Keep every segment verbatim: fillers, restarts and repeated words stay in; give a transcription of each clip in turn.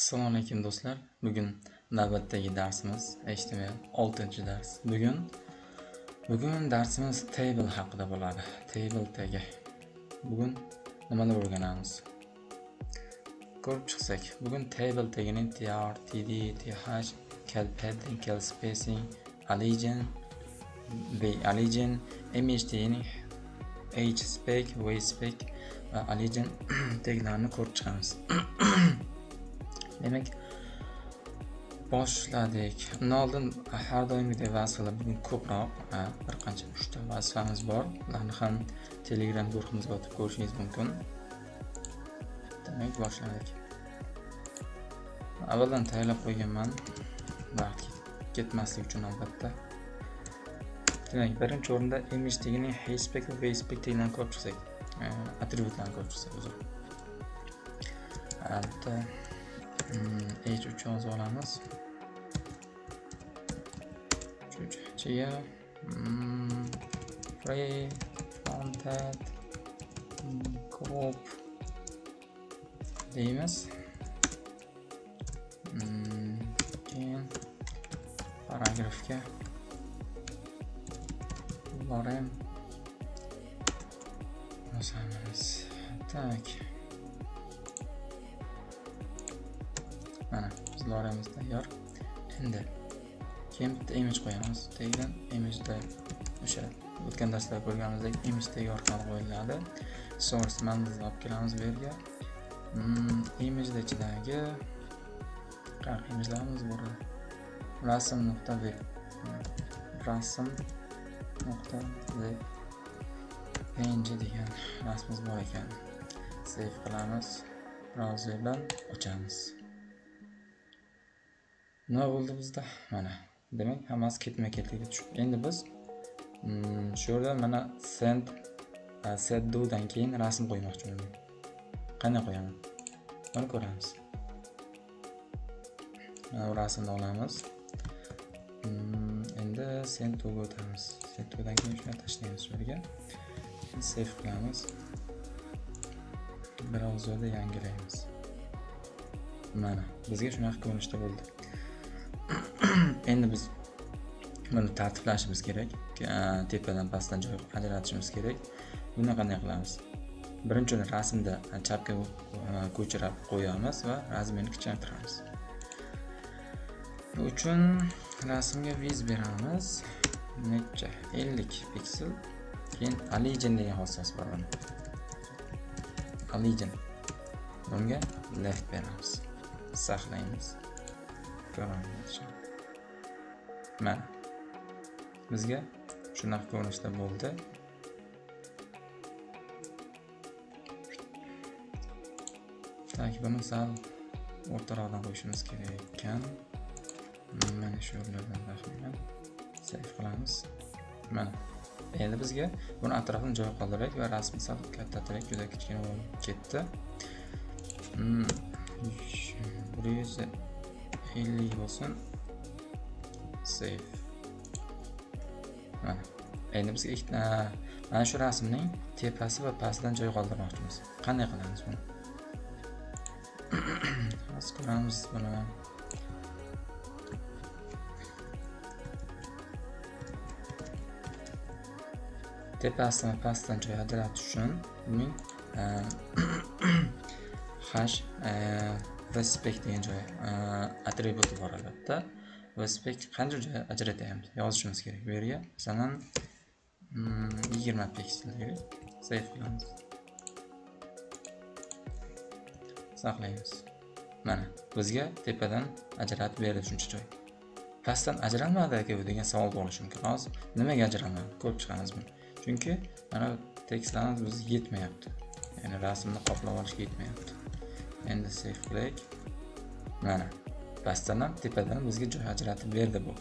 Assalomu alaykum do'stlar. Bugun navbatdagi darsimiz H T M L oltinchi dars. Bugun bugun darsimiz table haqida bo'ladi. Table tagi. Bugun nimalar o'rganamiz? Ko'rib chiqsak, bugun table tagining tr, td, th, cal padding, cal spacing, allegian, v allegian, image tagining h spec, v spec va allegian taglarini ko'rib chiqamiz. Demek boshladik. Undan oldin har doimgidek vazifalar bugun ko'proq, bir qancha uchta vazifamiz bor. Ularni ham Telegram guruhimizga o'tib ko'rishingiz mumkin. Demak, boshladik. Avvaldan tayyorlab qo'yganman. Vaqt ketmaslik uchun albatta. Demak, birinchi o'rinda image tagining hspec va vspec tagilarini ko'rib chiqsak, atributlarni ko'rib chiqsak o'zi. Albatta h uch yozib olamiz. Uchinchiga free fronted crop deymiz. Keyin paragrafga borayım. Bosamiz. Tak. Mana biz loyihamiz tayyor. Endi keyin bitta image qo'yamiz. Tagidan imageda o'sha o'tgan darslarda ko'rganimizdek image tagi orqali qo'yiladi. Source manzilni olib kelamiz bu yerga. Imageda ichidagi qanaqa imagelarimiz bor? rasm.web rasm.web png degan rasmimiz bor ekan. Save qilamiz. Browserdan ochamiz. Nima bo'ldi bizda? Mana. Demak, hammasi ketma-ketlikka tushib. Endi biz shu yerda mana send set do dan keyin rasm qo'ymoqchiman. Qanday qo'yaman? Buni ko'ramiz. Mana bu rasmni olamiz. Endi send to ga o'tamiz. Send to dan keyin shuni tashlaymiz shu yerga. Save qilamiz. Browserda yangilaymiz. Mana, bizga shunaqa ko'rinishda bo'ldi. Endi biz buni tartiblashimiz kerak. Tepadan pastdan joy ajratishimiz kerak. Buni qanday qilamiz? Birinchi o'rin rasmda chapga ko'chirib qo'yamiz va razmerni kichaytiramiz. Bu uchun rasmga viz beramiz. Necha? ellik piksel. Keyin allegian degan xossasi bor buni. Allegian. Bunga left beramiz. Saqlaymiz. Ko'ramiz. Mana bizga shunaqa ko'rinishda bo'ldi. Tak, buni sal o'rtaroqdan qo'yishimiz kerak ekan. Mana shu yerlardan taxminan save qilamiz. Mana endi bizga buni atrofini joy qoldiraylik va rasmni sal kattaroq, juda kichkina bo'lib ketdi. bir yuz ellik bo'lsin. Save. Mana. Endi bizga ikkita mana shu rasmning tepasi va pastidan joy qoldirmoqchimiz. Qanday qilamiz buni? Hozir ko'ramiz buni. Tepasi va pastidan joy ajratish uchun uning hash vspec degan joy atributi bor albatta. Vspec qancha joy ajratamiz? Yozishimiz kerak. Bu yerga masalan yigirma piksel deylik. Save qilamiz. Saqlaymiz. Mana bizga tepadan ajratib berdi shuncha joy. Pastdan ajralmadi aka degan savol bo'lishi mumkin. Hozir nimaga ajralmadi? Ko'rib chiqamiz buni. Chunki mana tekstlarimiz bizga yetmayapti. Ya'ni rasmni qoplab olishga yetmayapti. Endi save qilaylik. Mana pastdan ham tepadan bizga joy ajratib berdi bu.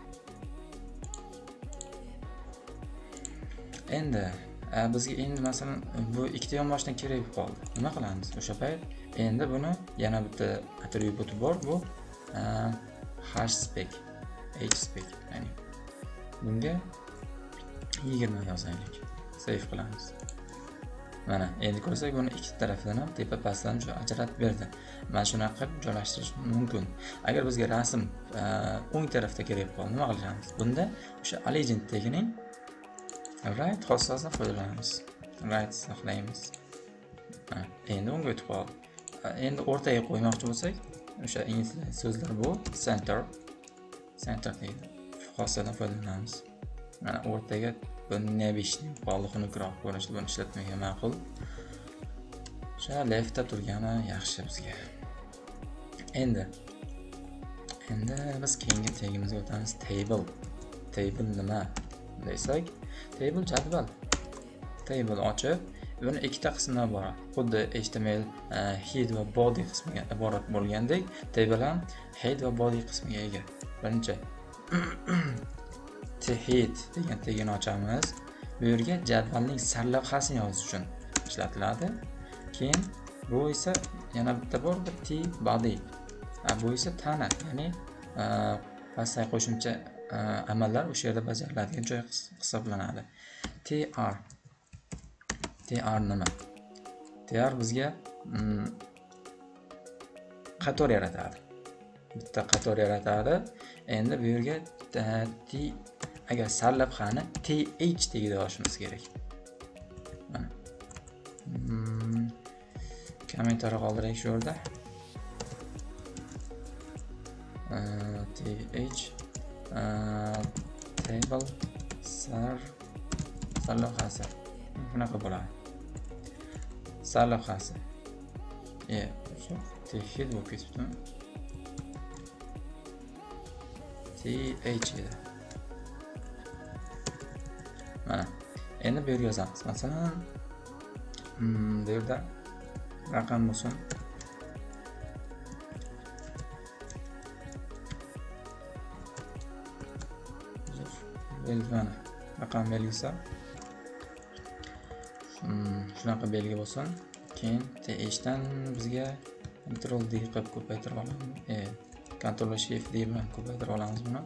Endi bizga endi masalan bu ikkita yonboshdan kerak bo'lib qoldi. Nima qilamiz? O'sha payt endi buni yana bitta atributi bor, bu hspec, hspec, ya'ni bunga yigirma yozaylik. Save qilamiz. Mana endi ko'rsak, buni ikki tarafdan ham tepa pastdan ajratib berdi. Mana shunaqa qilib joylashtirish mumkin. Agar bizga rasm o'ng tarafda kerak bo'lsa, nima qilamiz? Bunda o'sha Allegiant tagining right xossasidan foydalanamiz. Right saqlaymiz. Endi unga o'tib qoldi. Endi o'rtaga qo'ymoqchi bo'lsak, o'sha ingliz so'zlar bu center. Center deydi. Xossasidan foydalanamiz. Mana o'rtaga buni beshni qoldi, xunukroq ko'rinishda buni ishlatmagan ma'qul. O'sha leftda turgani yaxshi bizga. Endi endi biz keyingi tagimizga o'tamiz. Table. Table nima desak, table jadval. Table ochib, buni ikkita qismdan bor. Xuddi H T M L head va body qismiga iborat bo'lgandek, table ham head va body qismiga ega. Birinchi head degan tagini ochamiz. Bu yerga jadvalning sarlavhasini yozish uchun ishlatiladi. Keyin bu esa yana bitta bor, T body. Bu esa tana, ya'ni pastga qo'shimcha amallar o'sha yerda bajariladigan joy hisoblanadi. Tr. Tr nima? Tr bizga qator yaratadi. Bitta qator yaratadi. Endi bu yerga T agar sarlavhani th degida yozishimiz kerak. Mana. Kommentariy qoldiraylik shu yerda. th table sar sarlavhasi. Bunaqa bo'ladi. Sarlavhasi. E, shu th bo'lib ketibdi. th edi. Mana. Endi bu yerga yozamiz. Masalan, bu yerda raqam bo'lsin. Belgini, raqam belgisi. Shunaqa belgi bo'lsin. Keyin th dan bizga Ctrl D qilib ko'paytirib olamiz. E, Ctrl Shift D bilan ko'paytirib olamiz buni.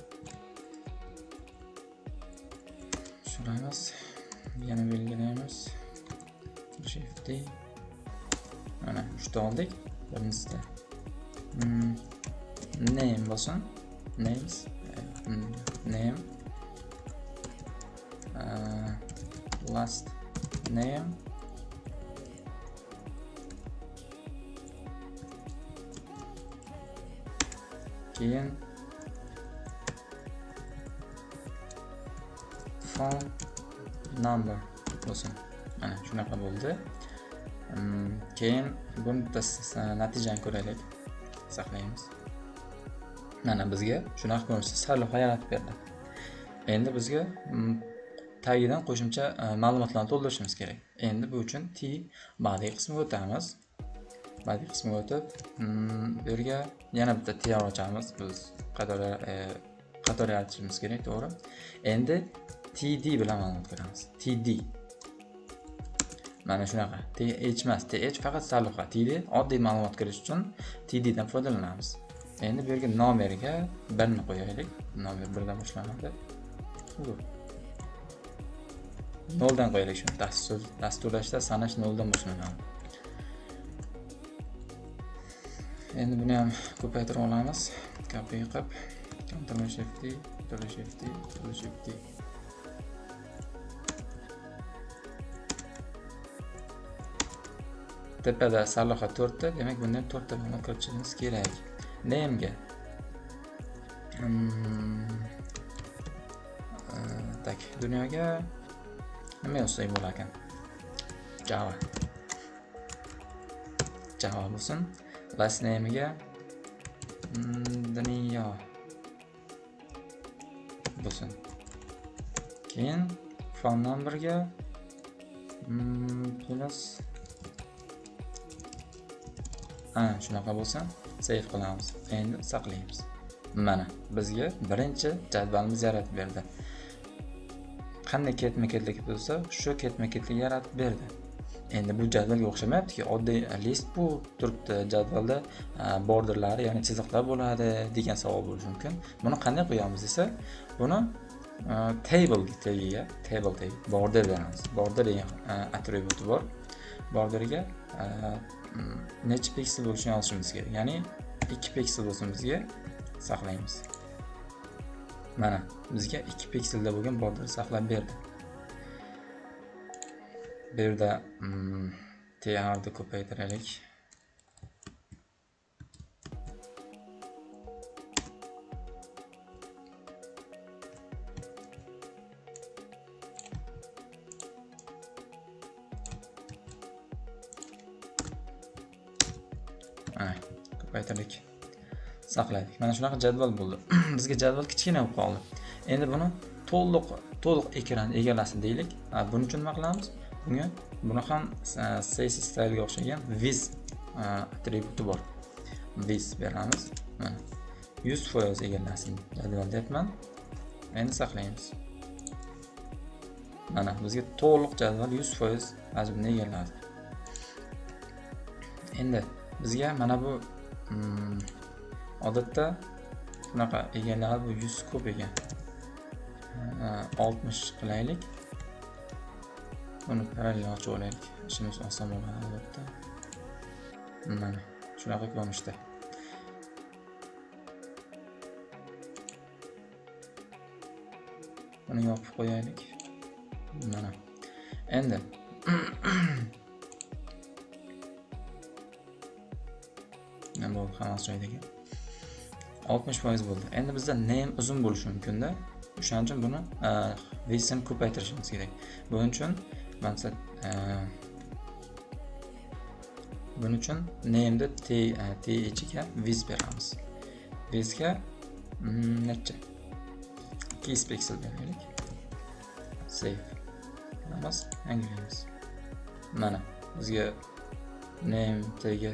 Shuramiz. Yana belgilaymiz. Shift D. Mana uchta oldik. Birinchisida name bo'lsin. Names. Name. Uh, last name. Keyin phone number bo'lsin. Mana shunaqa bo'ldi. Keyin buni natijani ko'raylik. Saqlaymiz. Mana bizga shunaqa ko'rinishda sarlavha yaratib berdi. Endi bizga tagidan qo'shimcha ma'lumotlarni to'ldirishimiz kerak. Endi bu uchun T body qismiga o'tamiz. Body qismiga o'tib, bu yerga yana bitta tr ochamiz. Biz qator qator yaratishimiz kerak, to'g'ri? Endi td bilan ma'lumot beramiz. Td. Mana shunaqa. Th emas, th faqat sarlavha. Td oddiy ma'lumot kirish uchun td dan foydalanamiz. Endi bu yerga nomerga birni qo'yaylik. Nomer birdan boshlanadi. noldan qo'yaylik shuni. Dastur dasturlashda sanash noldan boshlanadi. Endi buni ham ko'paytirib olamiz. Copy qilib, Ctrl Shift D, Ctrl Shift D, Ctrl Shift D. Tepada sarlavha to'rtta, demak bundan to'rtta ma'lumot kiritishimiz kerak. Name ga tak dunyoga nima yozsak bo'lar ekan? Java. Java bo'lsin. Last name ga dunyo bo'lsin. Keyin phone number ga plus ha, shunaqa bo'lsa, save qilamiz. Endi saqlaymiz. Mana bizga birinchi jadvalimiz yaratib berdi. Qanday ketma-ketlik bo'lsa, shu ketma-ketlik yaratib berdi. Endi bu jadvalga o'xshamayapti-ki, oddiy list bu turibdi. Jadvalda borderlari, ya'ni chiziqlar bo'ladi degan savol bo'lishi mumkin. Buni qanday qo'yamiz desa, buni table tagiga table tag border beramiz. Border degan attributi bor. Borderga necha piksel bo'lishini olishimiz kerak. Ya'ni ikki piksel bo'lsin bizga saqlaymiz. Mana bizga ikki pikselda bo'lgan border saqlab berdi. Bu yerda trni ko'paytiraylik. Ko'paytirdik. Saqladik. Mana shunaqa jadval bo'ldi. Bizga jadval kichkina bo'lib qoldi. Endi buni to'liq to'liq ekran egallasin deylik. Buning uchun nima qilamiz? Bunga buni ham C S S style'ga o'xshagan viz attributi bor. Viz beramiz. Mana yuz foiz egallasin jadval deyapman. Endi saqlaymiz. Mana bizga to'liq jadval yuz foiz hajmni egalladi. Endi bizga mana bu hmm, odatda bunaqa egallar bu yuz ko'p ekan. oltmish qilaylik. Buni parallel ochib olaylik. Ishimiz oson bo'ladi albatta. Mana shunaqa ko'rinishda. Buni yopib qo'yaylik. Mana. Endi nima bo'ldi? Hammasi joyidagi. oltmish foiz bo'ldi. Endi bizda name uzun bo'lishi mumkin-da. O'shaning uchun buni width'ini ko'paytirishimiz kerak. Buning uchun maksat buning uchun name'da t t ichiga width beramiz. Width'ga necha? ikki yuz piksel beraylik. Save. Qilamiz, yangilaymiz. Mana bizga name tagi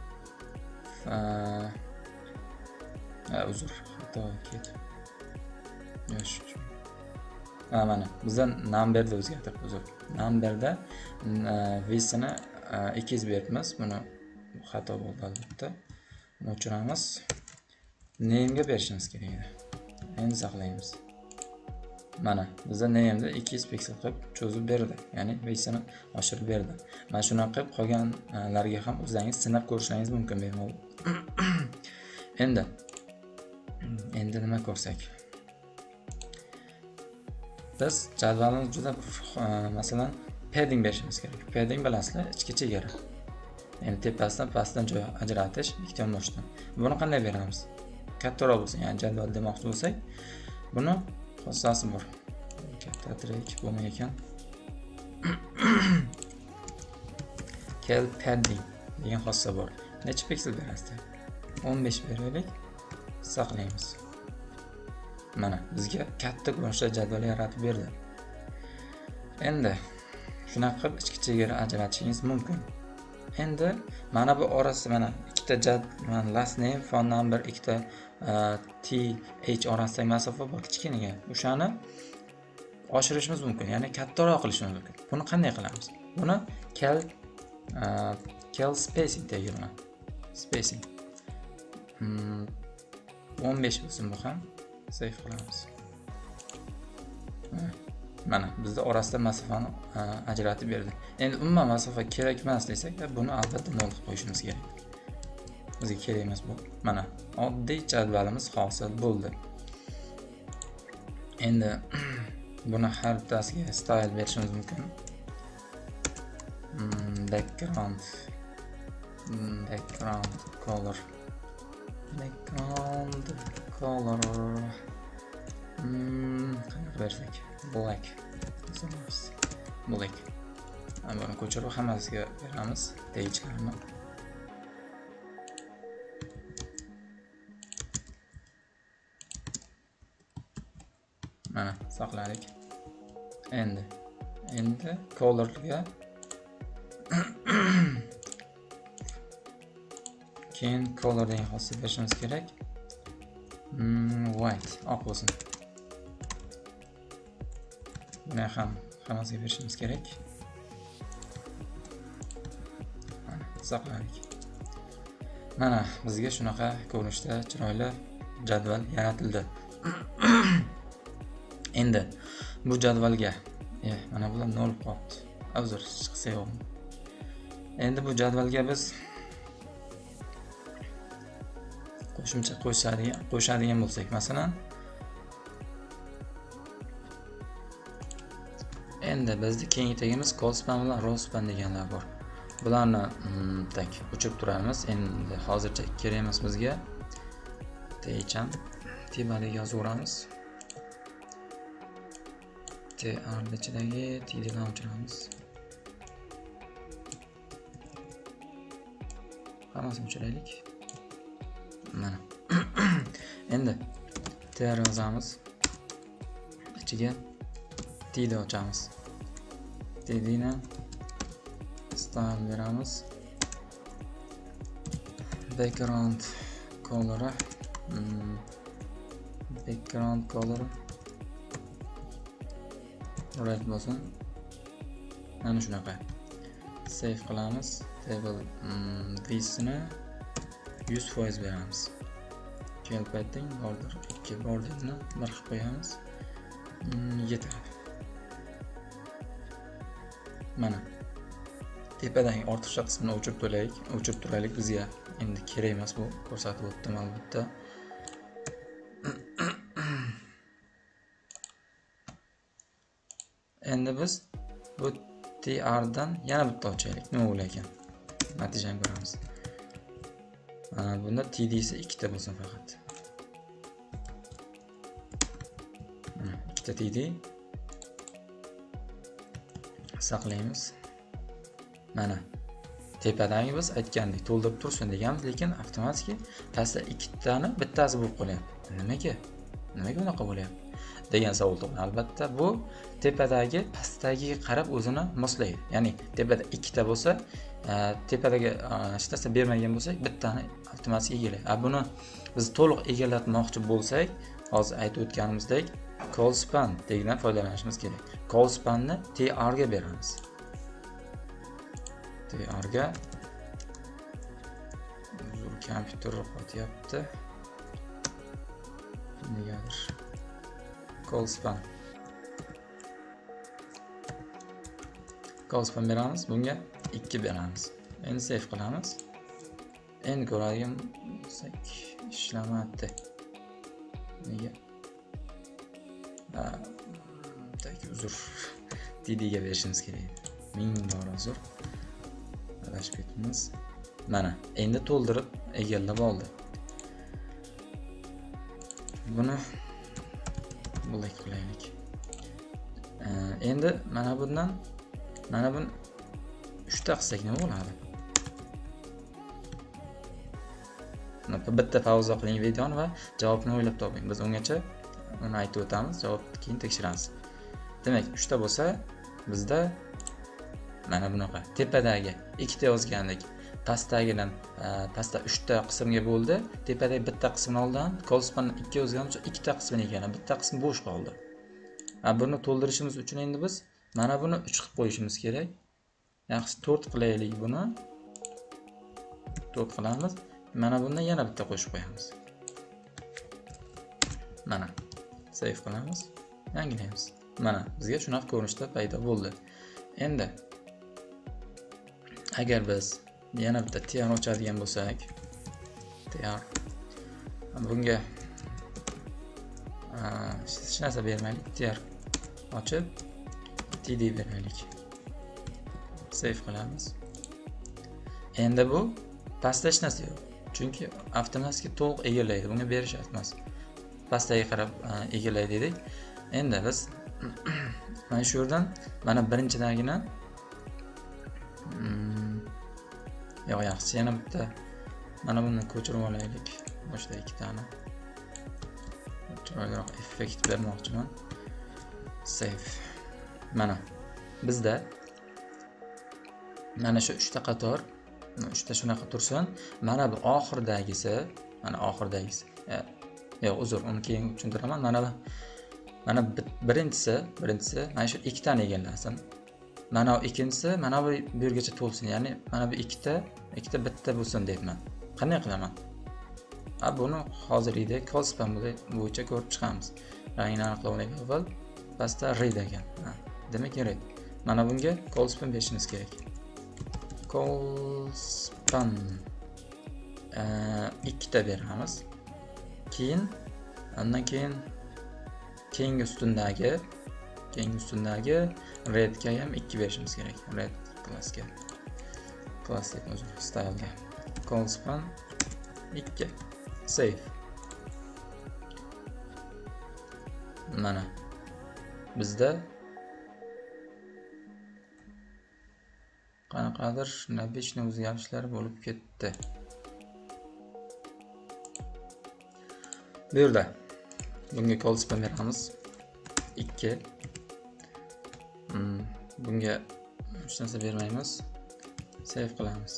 a uzr, xato ketdi. Yosh. Ha mana bizdan numberni o'zgartirib uzr. Numberda width'ini ikki yuz beribmiz. Buni xato bo'ldi albatta. Buni o'chiramiz. Name'ga berishimiz kerak edi. Endi saqlaymiz. Mana bizda name'da ikki yuz piksel qilib cho'zib berdi. Ya'ni width'ini oshirib berdi. Mana shunaqa qilib qolganlarga ham o'zingiz sinab ko'rishingiz mumkin bemalol. Endi endi nima ko'rsak? Biz jadvalimiz juda masalan padding berishimiz kerak. Padding bilasizlar, ichki chegara. Endi tepasidan pastdan joy ajratish ikki tomondan. Buni qanday beramiz? Kattaroq bo'lsin, ya'ni jadval demoqchi bo'lsak, buni xossasi bor. Katta trek bo'lmay ekan. Kel padding degan xossa bor. Necha piksel berasiz? o'n besh beraylik. Saqlaymiz. Mana bizga katta ko'rinishda jadval yaratib berdi. Endi shunaqa qilib ichki chegara ajratishingiz mumkin. Endi mana bu orasi mana ikkita jadval last name phone number ikkita t h orasidagi masofa bor kichkinaga. O'shani oshirishimiz mumkin, ya'ni kattaroq qilishimiz mumkin. Buni qanday qilamiz? Buni cal cal spacing deyiladi. Spacing o'n besh bo'lsin bu ham. Save qilamiz. Mana bizda orasida masofani ajratib berdi. Endi umuman masofa kerak emas desak, buni albatta nol qilib qo'yishimiz kerak. Bizga kerak emas bu. Mana oddiy jadvalimiz hosil bo'ldi. Endi buni har bittasiga style berishimiz mumkin. Background background color background color hmm qanaqa bersak? Black. Black. Buni ko'chirib hammasiga beramiz. Taglarni. Mana saqladik. Endi endi colorga keyin color degan xossiyat berishimiz kerak. Hmm, white oq bo'lsin. Buni ham hammasiga berishimiz kerak. Mana saqladik. Mana bizga shunaqa ko'rinishda chiroyli jadval yaratildi. Endi bu jadvalga e mana bular nol qoldi. Uzr, chiqsa yo'q. Endi bu jadvalga biz qo'shimcha qo'shadigan qo'shadigan bo'lsak, masalan, endi bizning keyingi tegimiz callspan bilan rowspan deganlar bor. Bularni tak o'chirib turamiz. Endi hozircha kerak emas bizga. Teycham tebada yozaveramiz. tr ichidagi tddan o'chiramiz. Hammasini o'chiraylik. Mana. Endi tr yozamiz. Ichiga td ochamiz. tdni style beramiz. Background color hmm. background color red bo'lsin. Mana shunaqa. Save qilamiz. Table hmm, visini yuz foiz beramiz. Kelpadding border ikki borderni bir qilib qo'yamiz. Hmm, yetadi. Mana tepadagi ortiqcha qismini o'chirib turaylik, o'chirib turaylik bizga endi kerak emas bu, ko'rsatib o'tdim albatta. Endi biz bu tr dan yana bitta ochaylik. Nima bo'lar ekan? Natijani ko'ramiz. Mana bunda td isi ikkita bo'lsin faqat. Mana ikkita td saqlaymiz. Mana tepadagi biz aytgandek to'ldirib tursin deganmiz, lekin avtomatik pastda ikkitani bittasi bo'lib qolyapti. Nimaga? Nimaga bunaqa bo'lyapti degan savol tug'iladi. Albatta bu tepadagi pastdagiga qarab o'zini moslaydi. Ya'ni tepada ikkita bo'lsa, tepadagi hech narsa bermagan bo'lsak, bittani avtomatik egallaydi. A buni biz to'liq egallatmoqchi bo'lsak, hozir aytib o'tganimizdek callspan degan foydalanishimiz kerak. Callspanni tr ga beramiz. tr ga zo'r kompyuter qo'yapti. Negadir callspan callspan beramiz. Bunga ikki beramiz. Endi save qilamiz. Endi ko'radigan bo'lsak ishlamadi. Nega? Tak uzr. td ga berishimiz kerak. Ming bor uzr. Adashib ketdimiz. Mana endi to'ldirib egallab oldi. Buni bunday qilaylik. Endi mana bundan mana buni uchta qilsak nima bo'ladi? Bitta pauza qiling videoni va javobni o'ylab toping. Biz ungacha uni aytib o'tamiz, javobni keyin tekshiramiz. Demak, uchta bo'lsa, bizda mana bunaqa tepadagi ikkita yozgandik. Pastdagidan pastda uchta qismga bo'ldi. Tepadagi bitta qismni oldan callspan ikki yozganimiz uchun ikkita qismini ekan, bitta qism bo'sh qoldi. Ha, buni to'ldirishimiz uchun endi biz mana buni uch qilib qo'yishimiz kerak. Yaxshi, to'rt qilaylik buni. to'rt qilamiz. Mana bundan yana bitta qo'shib qo'yamiz. Mana save qilamiz. Yangilaymiz. Mana bizga shunaqa ko'rinishda paydo bo'ldi. Endi agar biz yana bitta tr ochadigan bo'lsak, tr bunga hech narsa bermaylik, tr ochib td beraylik. Save qilamiz. Endi bu pastda hech narsa yo'q. Chunki avtomatik to'liq egallaydi. Bunga berish emas. Pastdaga qarab egallaydi dedik. Endi biz mana shu yerdan mana birinchidagini yo'q, yaxshi, yana bitta mana buni ko'chirib olaylik. Boshda ikkitani chiroyliroq effekt bermoqchiman. Save. Mana bizda mana shu uchta qator, uchta shunaqa tursin. Mana bu oxirdagisi, mana oxirdagisi. Yo'q, uzr, uni keyin tushuntiraman. Mana bu mana birinchisi, birinchisi mana shu ikkitani egallasin. Mana bu ikkinchisi mana bu yergacha to'lsin. Ya'ni mana bu ikkita, ikkita bitta bo'lsin deyman. Qanday qilaman? Ha, buni hozirgidek callspan bo'yicha ko'rib chiqamiz. Rangini aniqlab olaylik avval. pastda red ekan. Demak red. Mana bunga Coldspin berishimiz kerak. Coldspin ikkita beramiz. Keyin undan keyin keyingi ustundagi keyingi ustundagi redga ham ikki berishimiz kerak. Red klassga. Klassik o'zi style'ga. Coldspin ikki. Save. Mana bizda qanaqadir nabechni o'zgarishlar bo'lib ketdi. Bu yerda bunga Coldspin beramiz ikki. Hmm, bunga hech narsa bermaymiz. Save qilamiz.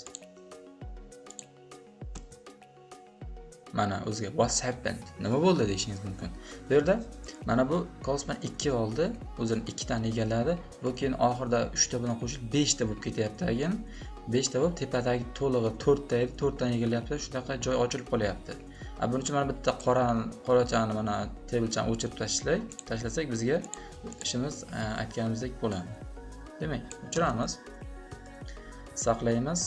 Mana o'ziga what's happened? Nima bo'ldi deyishingiz mumkin. Bu yerda mana bu Coldspin ikki oldi, o'zini ikki tani egalladi. Bu keyin oxirida uch ta bilan qo'shilib besh ta bo'lib ketyapti ekan. besh ta bo'lib tepadagi to'lig'i to'rt ta edi, to'rt tani egallayapti. Shunaqa joy ochilib qolyapti. A buning uchun mana bitta qora qorachani mana tabletchani o'chirib tashlasak, tashlasak bizga ishimiz aytganimizdek bo'ladi. Demak, o'chiramiz. Saqlaymiz.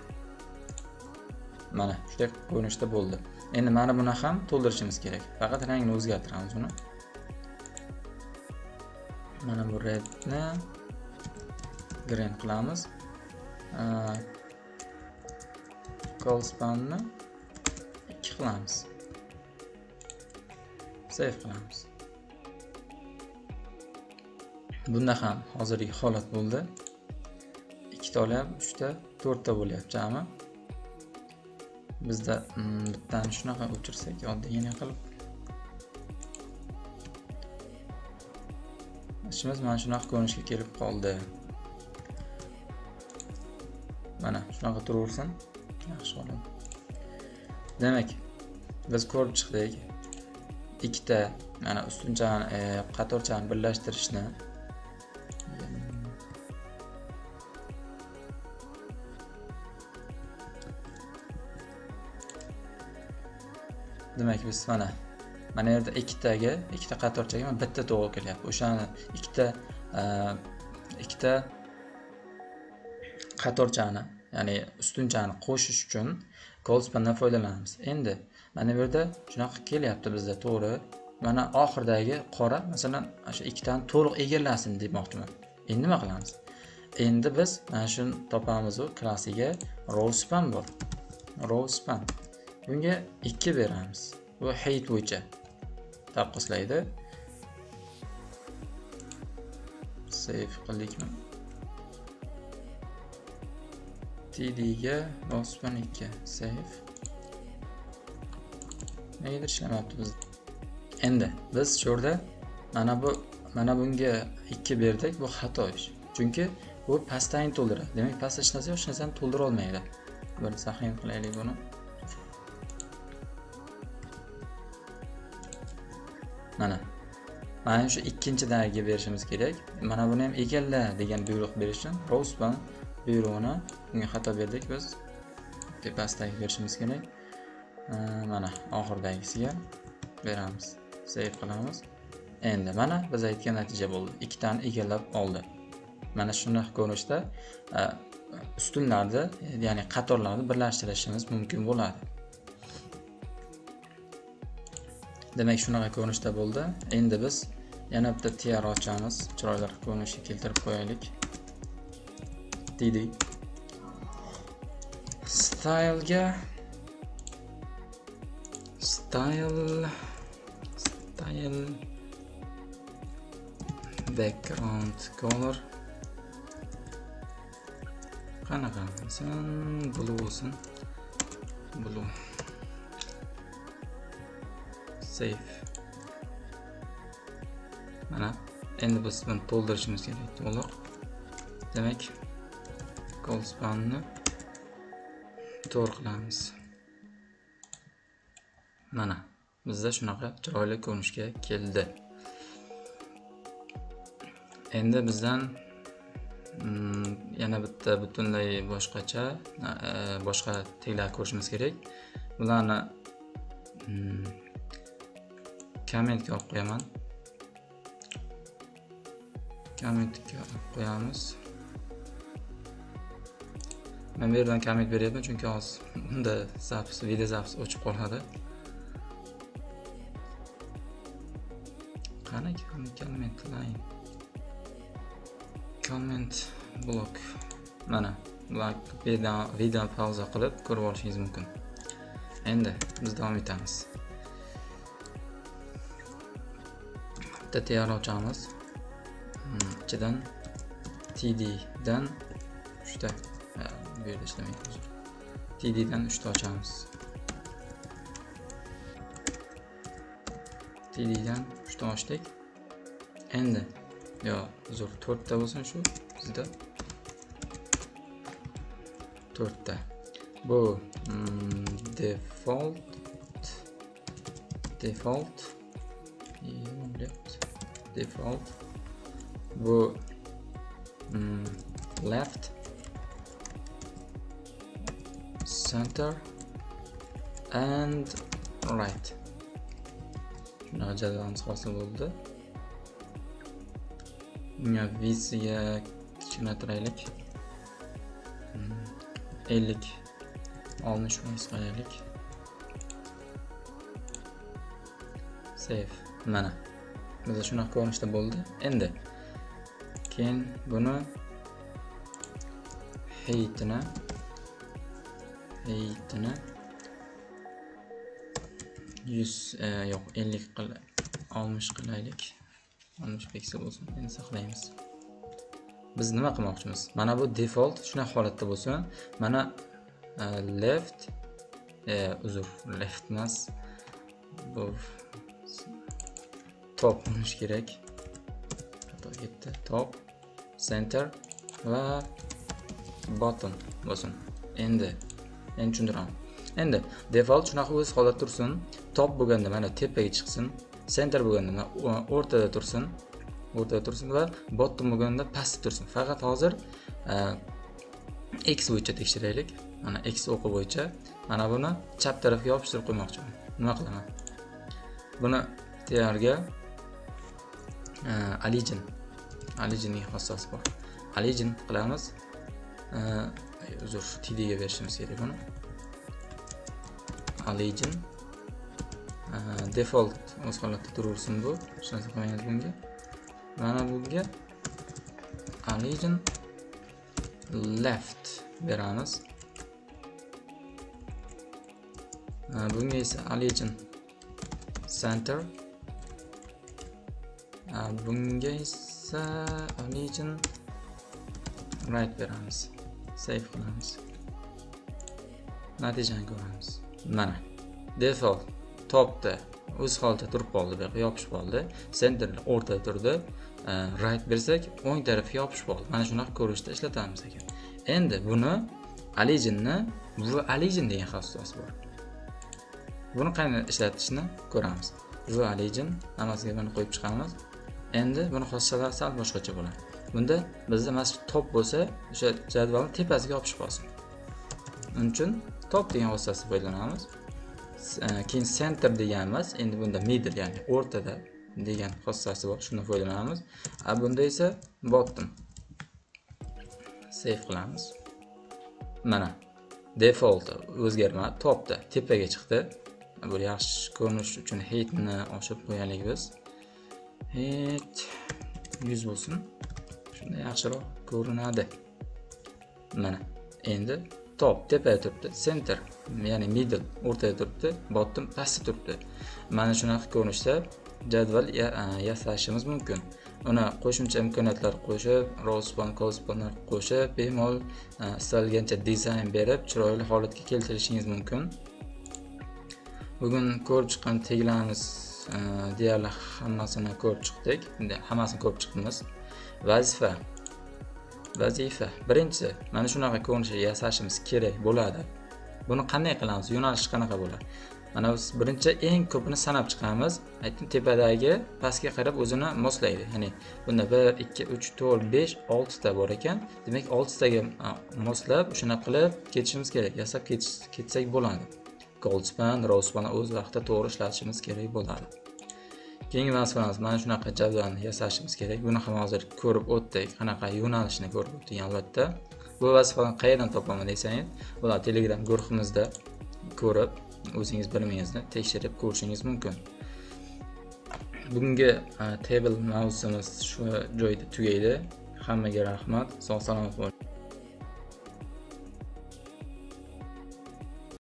Mana shunday ko'rinishda bo'ldi. Endi mana buni ham to'ldirishimiz kerak. Faqat rangini o'zgartiramiz buni. Mana bu redni green qilamiz. Coldspinni ikki qilamiz. Save qilamiz. Bunda ham hozirgi holat bo'ldi. ikkita olyapti, uchta, to'rtta bo'lyapti jami. Bizda bittani shunaqa o'chirsak, oddiygina qilib ishimiz mana shunaqa ko'rinishga kelib qoldi. Mana shunaqa turaversin. Yaxshi bo'ladi. Demak, biz ko'rib chiqdik. Ikkita mana ustunchani, e, qatorchani birlashtirishni Demak biz mana mana yerda ikkitaga, ikkita qatorchaga mana bitta to'g'ri kelyapti. O'shani ikkita ikkita qatorchani, ya'ni ustunchani qo'shish uchun Coldspindan foydalanamiz. Endi mana bu yerda shunaqa kelyapti bizda, to'g'ri. Mana oxirdagi qora, masalan, o'sha ikkitani to'liq egallasin demoqchiman. Endi nima qilamiz? Endi biz mana shuni topamiz, u klassiga Rollspin bor. Rollspin. Bunga ikki beramiz. Bu height bo'yicha taqqoslaydi. Save qildikmi? T D ga Rollspin ikki. Save. Nega ishlamayapti biz? Endi biz shu yerda mana bu mana bunga ikki berdik, bu xato ish. Chunki bu pastani to'ldiradi. Demak, pastda hech narsa yo'q, hech narsani to'ldira olmaydi. Bir saqlanib qilaylik buni. Mana. Mana shu ikkinchidagi berishimiz kerak. Mana buni ham egalla degan buyruq berish uchun Rollspin buyrug'ini bunga xato berdik biz. Tepasiga berishimiz kerak. Mana oxirdagisiga beramiz. Save qilamiz. Endi mana biz aytgan natija bo'ldi. Ikkitani egallab oldi. Mana shunday ko'rinishda ustunlarni, ya'ni qatorlarni birlashtirishimiz mumkin bo'ladi. Demak, shunaqa ko'rinishda bo'ldi. Endi biz yana bitta tiar ochamiz. Chiroyli ko'rinishga keltirib qo'yaylik. Dedik. Style'ga style style background color qanaqa bo'lsin? Blue bo'lsin. Blue. Save. Mana endi biz buni to'ldirishimiz kerak, to'liq. Demak, Coldspinni to'g'ri qilamiz. Mana bizda shunaqa chiroyli ko'rinishga keldi. Endi bizdan yana bitta butunlay boshqacha boshqa teglar ko'rishimiz kerak. Bularni kommentga olib qo'yaman. Kommentga qo'yamiz. Men bu yerdan komment beryapman chunki hozir unda zapis, video zapis o'chib qoladi. Qani comment line. Comment block. Mana like video video pauza qilib ko'rib olishingiz mumkin. Endi biz davom etamiz. Tayyor ochamiz. Ichidan T D dan uchta bu yerda ishlamaydi. T D dan uchta ochamiz. T D dan uchta ochdik. Endi yo uzr to'rtta bo'lsin shu bizda. to'rtta. Bu mm, default default default bu mm, left center and right. Shuna jadvalimiz hosil bo'ldi. Bunga visiga kichikroq ellik oltmish foiz qo'yaylik. Save. Mana bizda shunaqa ko'rinishda bo'ldi. Endi keyin buni heightini heightini yuz e, yo'q ellik qil oltmish qilaylik. oltmish piksel bo'lsin. Endi saqlaymiz. Biz nima qilmoqchimiz? Mana bu default shunaqa holatda bo'lsin. Mana uh, left e, uzr, left emas. Bu top bo'lish kerak. Xato ketdi. Top, center va bottom bo'lsin. Endi endi tushuntiraman. Endi default shunaqa o'z holatda tursin. Top bo'lganda mana tepaga chiqsin. Center bo'lganda o'rtada tursin. O'rtada tursin va bottom bo'lganda pastda tursin. Faqat hozir x bo'yicha tekshiraylik. Mana x o'qi bo'yicha mana buni chap tarafga yopishtirib qo'ymoqchiman. Nima qilaman? Buni tayyorga Align Alignning xossasi bor. Align qilamiz. Uzr, T D ga berishimiz kerak buni. Align default o'z holatda turaversin bu. Hech narsa qilmaymiz bunga. Mana bunga Align left beramiz. Bunga esa Align center. Bunga esa Align right beramiz. Save qilamiz. Natijani ko'ramiz. Mana default topda o'z holida turib qoldi, bu yoqqa yopishib qoldi. Center o'rtada turdi. Right bersak, o'ng tarafga yopishib qoldi. Mana shunaqa ko'rinishda ishlatamiz ekan. Endi buni Alignni bu Align degan xossasi bor. Buni qanday ishlatishni ko'ramiz. Bu Align hammasiga buni qo'yib chiqamiz. Endi buni xossalari sal boshqacha bo'ladi. Bunda bizda mas top bo'lsa, o'sha jadvalning tepasiga yopishib qolsin. Uning uchun top degan xossasi foydalanamiz. Keyin center degan emas, endi bunda middle, ya'ni o'rtada degan xossasi bor. Shuni foydalanamiz. A bunda esa bottom. Save qilamiz. Mana default o'zgarmadi, topda tepaga chiqdi. Bu yaxshi ko'rinish uchun heightni oshirib qo'yaylik biz. Height yuz bo'lsin. Shunda yaxshiroq ko'rinadi. Mana endi top tepada turibdi, center ya'ni middle o'rtada turibdi, bottom pastda turibdi. Mana shunaqa ko'rinishda jadval yasashimiz mumkin. Uni qo'shimcha imkoniyatlar qo'shib, rospan, colspanlar qo'shib, bemalol istalgancha dizayn berib, chiroyli holatga keltirishingiz mumkin. Bugun ko'rib chiqqan teglarimiz deyarli hammasini ko'rib chiqdik. Hammasini ko'rib chiqdimiz. Vazifa vazifa birinchisi mana shunaqa ko'rinishda yasashimiz kerak bo'ladi. Buni qanday qilamiz? Yo'nalish qanaqa bo'ladi? Mana biz birinchi eng ko'pini sanab chiqamiz. Aytdim, tepadagi pastga qarab o'zini moslaydi. Ya'ni bunda bir, ikki, uch, to'rt, besh, olti ta bor ekan. Demak, olti taga moslab, shuna qilib ketishimiz kerak. Yasab ketsak bo'ladi. Goldspan, rospan o'z vaqtida to'g'ri ishlatishimiz kerak bo'ladi. Keyingi vazifamiz mana shunaqa jadvalni yasashimiz kerak. Buni ham hozir ko'rib o'tdik. Qanaqa yo'nalishni ko'rib o'tdik albatta. Bu vazifalarni qayerdan topaman desangiz, bular Telegram guruhimizda ko'rib, o'zingiz bilmangizni tekshirib ko'rishingiz mumkin. Bugungi table mavzusimiz shu joyda tugaydi. Hammaga rahmat. Sog' salomat bo'ling.